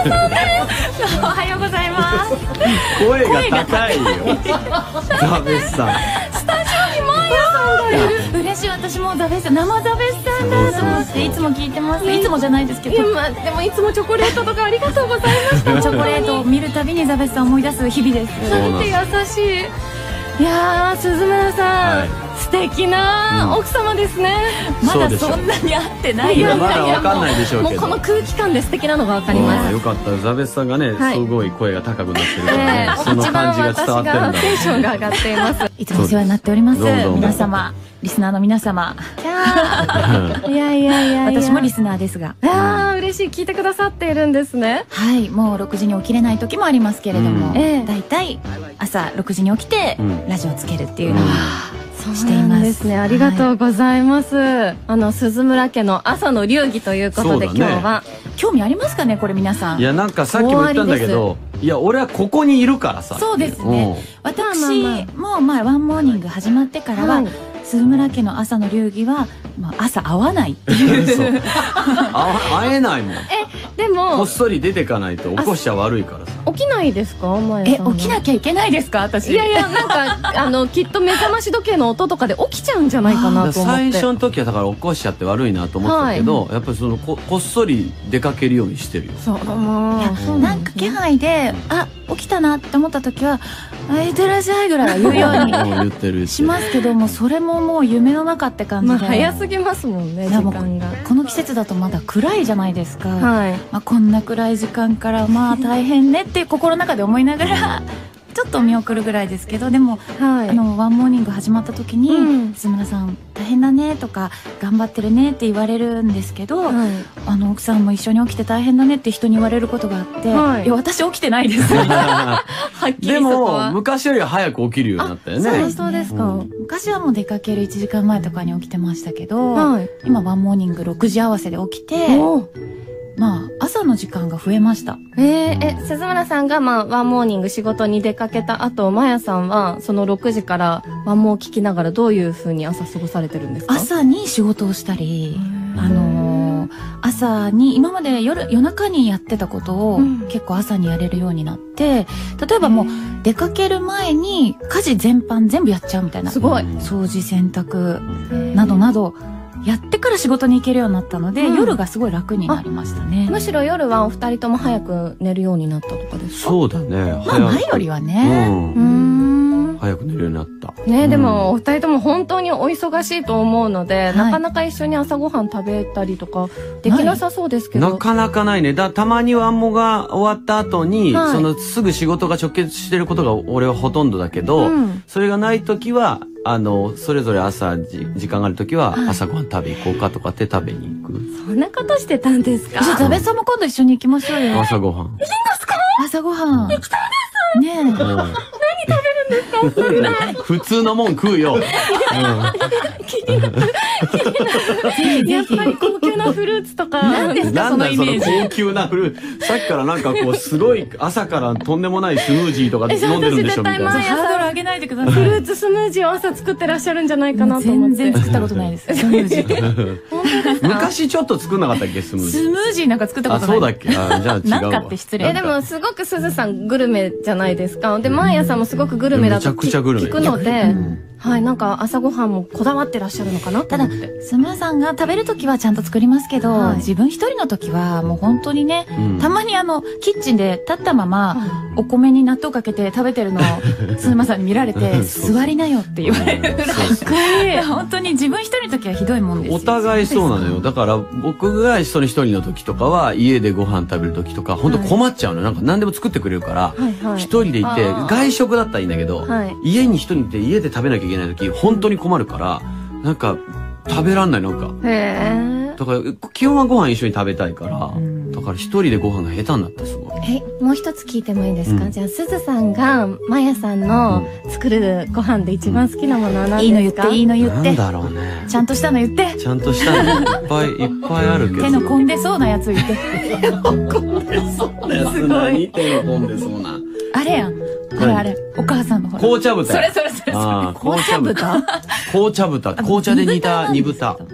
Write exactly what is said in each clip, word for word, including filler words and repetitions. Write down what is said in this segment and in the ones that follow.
おはようございます。 声が高いよ。ザベスさん。 スタジオにマーヤさんがいる。嬉しい。私もザベスさん、生ザベスさんだと思っていつも聞いてます。いつもじゃないですけど。 まあでもいつもチョコレートとかありがとうございました。 チョコレートを見るたびにザベスさんを思い出す日々です。 なんて優しい。いやー、鈴村さん、はい、素敵な奥様ですね。 うん、まだそんなに会ってないよ。 まだわかんないでしょうけど。 もうこの空気感で素敵なのがわかります。 よかった。ザベスさんがね、はい、すごい声が高くなってるから、ね、その感じが伝わってるんだ。 テンションが上がっています。 いつもお世話になっております。皆様、リスナーの皆様。 いやいやいや、 私もリスナーですが。 ああ、嬉しい。聞いてくださっているんですね。 はい、もうろくじに起きれない時もありますけれども、だいたい朝ろくじに起きてラジオつけるっていうのをしています。 ですね。ありがとうございます。あの鈴村家の朝の流儀ということで、今日は興味ありますかね、これ皆さん。 いや、なんかさっきも言ったんだけど、いや俺はここにいるからさ。 そうですね。私もまあワンモーニング始まってからは鈴村家の朝の流儀はまあ朝会わないっていう。 会えないもん。 え、でもこっそり出てかないと起こしちゃ悪いからさ。 起きないですか、 え、起きなきゃいけないですか、私。 いやいや、なんかあのきっと目覚まし時計の音とかで起きちゃうんじゃないかなと思って。 最初の時はだから起こしちゃって悪いなと思ったけど、やっぱりそのここっそり出かけるようにしてるよ。 そう、もうなんか気配であ起きたなって思った時は「あいってらっしゃい」ぐらいは言うように言ってるしますけども、それももう夢の中って感じで、 早すぎますもんね、時間が。 この季節だとまだ暗いじゃないですか。 はい、 まあこんな暗い時間からまあ大変ねって心の中で思いながらちょっと見送るぐらいですけど、でも、はい、あのワンモーニング始まった時に「鈴村さん大変だね」とか「頑張ってるね」って言われるんですけど、はい、あの奥さんも一緒に起きて大変だねって人に言われることがあって、はい、いや私起きてないですみたいな。はっきりでも昔よりは早く起きるようになったよね。 そうそうですか。うん、昔はもう出かけるいちじかんまえとかに起きてましたけど、はい、今ワンモーニングろくじ合わせで起きて。まあ朝の時間が増えました。 えー、え、鈴村さんがまあワンモーニング仕事に出かけた後、まやさんはそのろくじからワンモー聞きながらどういう風に朝過ごされてるんですか？ 朝に仕事をしたり、あのー、朝に今まで夜夜中にやってたことを結構朝にやれるようになって、例えばもう出かける前に家事全般全部やっちゃうみたいな。 すごい。 掃除洗濯などなど。やってから仕事に行けるようになったので、うん、夜がすごい楽になりましたね。 むしろ夜はお二人とも早く寝るようになったとかですか？ そうだね。 まあ前よりはね。 うん。早く寝るようになった。 ね、でもお二人とも本当にお忙しいと思うので、なかなか一緒に朝ごはん食べたりとかできなさそうですけど。 なかなかないね。だたまにワンモが終わった後に、そのすぐ仕事が直結してることが俺はほとんどだけど、それがない時は。あのそれぞれ朝じ時間がある時は朝ごはん食べ行こうかとかって食べに行く。 そんなことしてたんですか？ じゃあザベさんも今度一緒に行きましょうよ。 朝ごはん。 いいんですか？ 朝ごはん。 行きたいです。 ねえ。何食べるんですか？ 普通のもん食うよ。 気になる。やっぱり高級なフルーツとか。 何ですかそのイメージ。 高級なフルーツ。さっきからなんかこうすごい朝からとんでもないスムージーとか飲んでるんでしょみたいな。 ハードル上げないでください。 フルーツスムージーを朝作ってらっしゃるんじゃないかなと思って。 全然作ったことないです。スムージー。 昔ちょっと作んなかったっけスムージー。 スムージーなんか作ったことない。 あ、そうだっけ。あ、じゃあ違うわ。 なんかって失礼。 え、でもすごくすずさんグルメじゃないですか。で、マーヤさんもすごくグルメだと聞くので、はい、なんか朝ごはんもこだわってらっしゃるのかなと思って。ただ、 スムーさんが食べるときはちゃんと作りますけど、はい、自分一人のときはもう本当にね、うん、たまにあの、キッチンで立ったまま、うん、お米に納豆かけて食べてるのを、スムーさんに見られて、座りなよって言われるぐらい、本当に自分一人のときはひどいもんですよ。 お互いそうなのよ。だから、僕が一人一人のときとかは、家でご飯食べるときとか、本当困っちゃうのよ。なんか何でも作ってくれるから、一人でいて、外食だったらいいんだけど、はい、家に一人いて、家で食べなきゃいけないとき、本当に困るから、なんか、食べらんない、なんか。 へー。 だから、基本はご飯一緒に食べたいから、だから一人でご飯が下手になったすごい。 え、もう一つ聞いてもいいですか？うん、じゃあ、すずさんが、まやさんの作るご飯で一番好きなものは何ですか？ いいの言って、いいの言って。 なんだろうね。 ちゃんとしたの言って。 ちゃんとしたのいっぱいいっぱいあるけど。 手の込んでそうなやつ言って。 手の込んでそうなやつ何？手の込んでそうな。 あれやん。あれあれ、お母さんのほら。 紅茶豚。 それそれそれ。紅茶豚？ 紅茶豚。紅茶で煮た煮豚。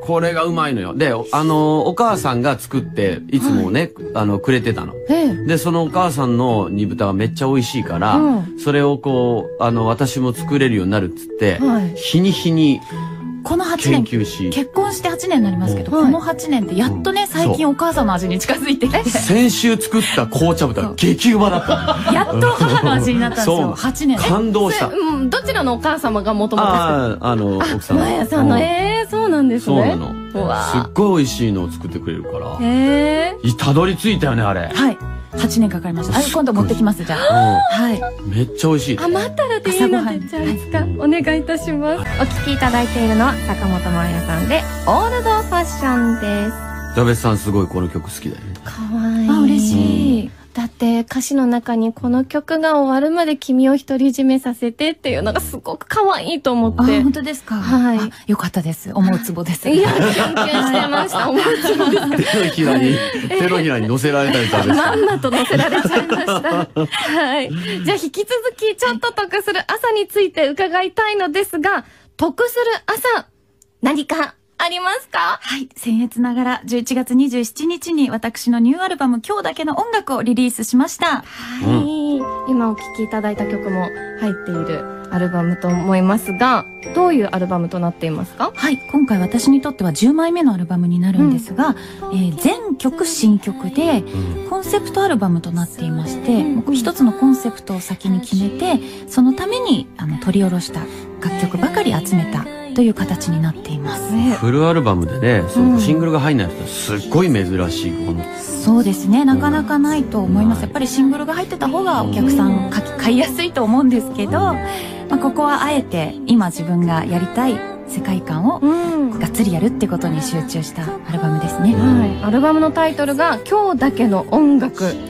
これがうまいのよ。で、あの、お母さんが作って、いつもね、あの、くれてたの。で、そのお母さんの煮豚がめっちゃ美味しいから、それをこう、あの、私も作れるようになるっつって、日に日に、 このはちねん、結婚してはちねんになりますけど、このはちねんってやっとね、最近お母さんの味に近づいてきて。 先週作った紅茶豚、激うまだった。 やっと母の味になったんですよ、はちねん。 感動した。 どちらのお母様がもともとああ、あの、奥さん。 まやさんの、ええ、そうなんですね。 そうなの。すっごい美味しいのを作ってくれるから。 へえ。 たどり着いたよね、あれ。 はい。はちねんかかりました。あ、今度持ってきます、じゃあ。はい。 めっちゃ美味しい。 余ったらでいいので、じゃあいつかお願いいたします。お聞きいただいているのは坂本真綾さんで、オールドファッションです。 ジャベスさんすごいこの曲好きだよね。 かわいい。 あ、嬉しい。 だって歌詞の中にこの曲が終わるまで君を独り占めさせてっていうのがすごく可愛いと思って。 あ、本当ですか。 はい。 よかったです。思うツボです。 いや、キュンキュンしてました。思うツボですか。 手のひらに、手のひらに乗せられたみたいです。 まんまと乗せられちゃいました。はい。じゃあ引き続きちょっと得する朝について伺いたいのですが、得する朝、何かありますか？ はい。僭越ながらじゅういちがつにじゅうしちにちに私のニューアルバム今日だけの音楽をリリースしました。 はい。うん、今お聴きいただいた曲も入っているアルバムと思いますが、どういうアルバムとなっていますか？ はい。今回私にとってはじゅうまいめのアルバムになるんですが、うん、えー、全曲新曲でコンセプトアルバムとなっていまして、うん、一つのコンセプトを先に決めて、そのためにあの取り下ろした楽曲ばかり集めたという形になっています。 フルアルバムでね、そのシングルが入んない人すっごい珍しいもの。 そうですね、なかなかないと思います。やっぱりシングルが入ってた方がお客さん書き買いやすいと思うんですけど、まあ、ここはあえて今自分がやりたい世界観をがっつりやるってことに集中したアルバムですね。 はい、アルバムのタイトルが今日だけの音楽。はい、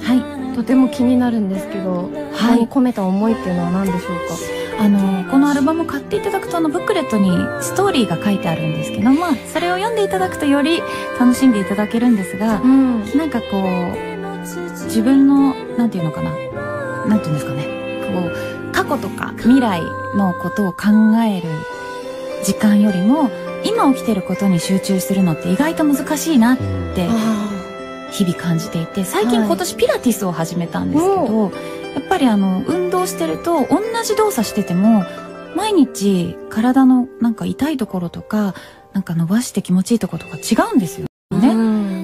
とても気になるんですけど、はい、込めた思いっていうのは何でしょうか？ あのこのアルバム買っていただくと、あのブックレットにストーリーが書いてあるんですけど、まあそれを読んでいただくとより楽しんでいただけるんですが、うん、なんかこう自分のなんていうのかな、なんていうんですかね、こう過去とか未来のことを考える時間よりも今起きてることに集中するのって意外と難しいなって日々感じていて、最近今年ピラティスを始めたんですけど、はい、やっぱりあの運動してると同じ動作してても毎日体のなんか痛いところとかなんか伸ばして気持ちいいところとか違うんですよね。うん、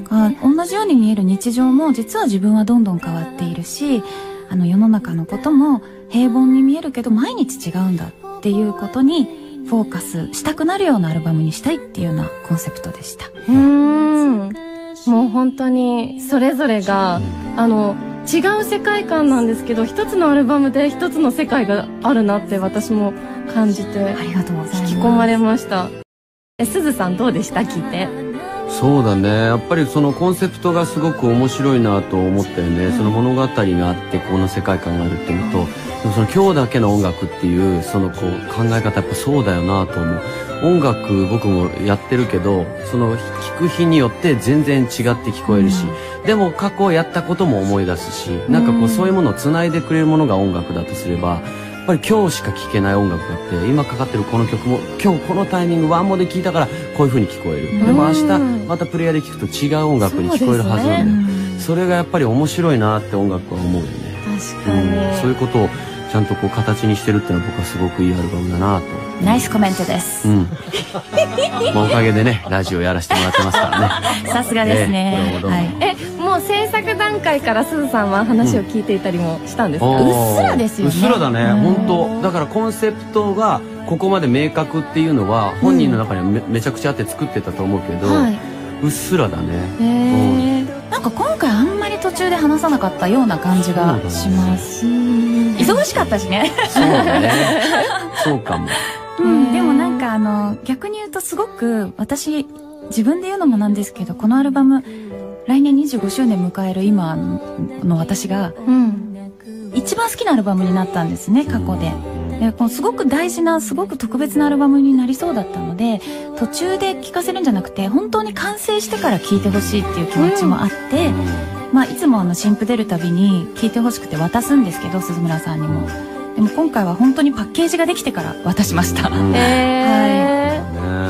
同じように見える日常も実は自分はどんどん変わっているし、あの世の中のことも平凡に見えるけど毎日違うんだっていうことにフォーカスしたくなるようなアルバムにしたいっていうようなコンセプトでした。 うーん、もう本当にそれぞれがあの違う世界観なんですけど、一つのアルバムで一つの世界があるなって私も感じて、 ありがとうございます。 引き込まれました。え、すずさんどうでした？聞いて。 そうだね、やっぱりそのコンセプトがすごく面白いなと思ったよね。うん、その物語があってこの世界観があるっていうのと、うん、でもその今日だけの音楽っていうそのこう考え方やっぱそうだよなと思う。音楽僕もやってるけど、その聴く日によって全然違って聞こえるし、うん、でも過去やったことも思い出すし、なんかこうそういうものを繋いでくれるものが音楽だとすれば、やっぱり今日しか聴けない音楽があって、今かかってるこの曲も今日このタイミングワンモで聴いたからこういう風に聞こえる。でも明日またプレイヤーで聴くと違う音楽に聞こえるはずなんだよ。 そ, ね、それがやっぱり面白いなって音楽は思うよね。 確かに、 うん、そういうことをちゃんとこう形にしてるっていうのは僕はすごくいいアルバムだなと。 ナイスコメントです。うん。 まあおかげでねラジオやらせてもらってますからね。さすがですね。 はい。え、もう制作段階からすずさんは話を聞いていたりもしたんですか？ うん、うっすらですよね。 うっすらだね。本当。だからコンセプトがここまで明確っていうのは本人の中には め,、うん、めちゃくちゃあって作ってたと思うけど、はい、うっすらだね。 へー。なんか今回あんまり途中で話さなかったような感じがします。忙しかったしね。 そうだね。そうかも。 うん、でもなんかあの逆に言うとすごく私自分で言うのもなんですけど、このアルバム来年にじゅうごしゅうねん迎える今の私が、うん、一番好きなアルバムになったんですね、過去で。でこのすごく大事なすごく特別なアルバムになりそうだったので、途中で聴かせるんじゃなくて本当に完成してから聴いてほしいっていう気持ちもあって、うん、まあいつもあの新譜出るたびに聴いてほしくて渡すんですけど、鈴村さんにも。でも今回は本当にパッケージができてから渡しました。 うん、へー、はい。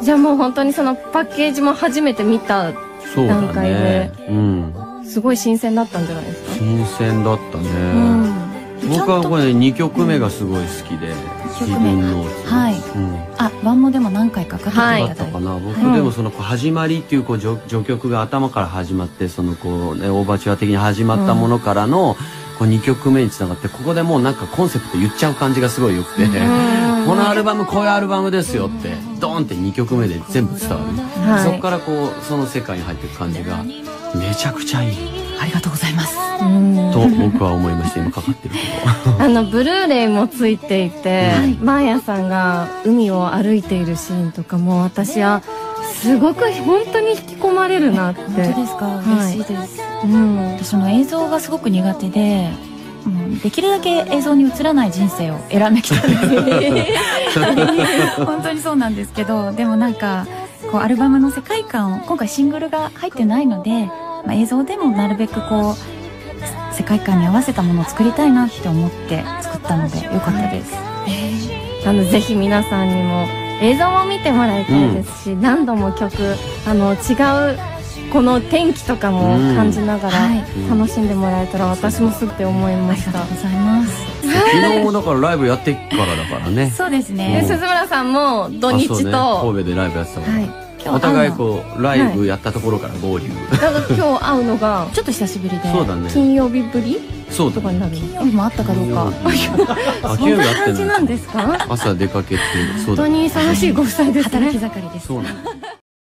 じゃあもう本当にそのパッケージも初めて見た段階で、うん、すごい新鮮だったんじゃないですか。 新鮮だったね。うん、僕はこれにきょくめがすごい好きで、自分のはい、あ、ワンモでも何回かかけてだったかな。僕でもその始まりっていうこう序曲が頭から始まって、そのこうねオーバーチュア的に始まったものからのこうにきょくめにつながって、ここでもうなんかコンセプト言っちゃう感じがすごい良くて、このアルバムこういうアルバムですよってドーンってにきょくめで全部伝わる。そこからこうその世界に入っていく感じがめちゃくちゃいい。 ありがとうございます。 と僕は思いました。今かかってるけど。あのブルーレイもついていて、マーヤさんが海を歩いているシーンとかも私はすごく本当に引き込まれるなって。本当ですか。嬉しいです。うん。私の映像がすごく苦手で。うん、できるだけ映像に映らない人生を選んできたんです本当にそうなんですけど、でもなんかこうアルバムの世界観を、今回シングルが入ってないので、まあ、映像でもなるべくこう世界観に合わせたものを作りたいなって思って作ったのでよかったです。 あのぜひ皆さんにも映像も見てもらいたいですし、うん、何度も曲あの違うこの天気とかも感じながら楽しんでもらえたら私もすって思いました。 ありがとうございます。 昨日だからライブやってからだからね。 そうですね。 鈴村さんも土日と、 ね、神戸でライブやってたから、はい、お互いこうライブやったところから合流。 だから今日会うのがちょっと久しぶりで。 そうだね。 金曜日ぶりそうとかになる。 金曜日もあったかどうか。 そんな感じなんですか。 朝出かけて、 本当に忙しいご夫妻ですね。 働き盛りです。 そうなんです。